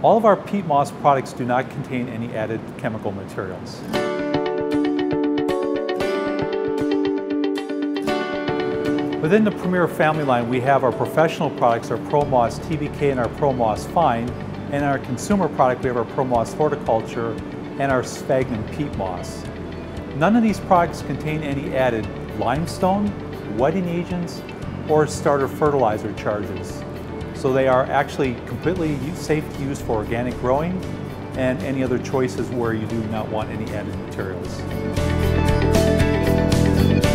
All of our peat moss products do not contain any added chemical materials. Within the Premier family line, we have our professional products, our Pro Moss TBK and our Pro Moss Fine, and our consumer product, we have our Pro Moss Horticulture and our Sphagnum peat moss. None of these products contain any added limestone, wetting agents, or starter fertilizer charges. So they are actually completely safe to use for organic growing and any other choices where you do not want any added materials.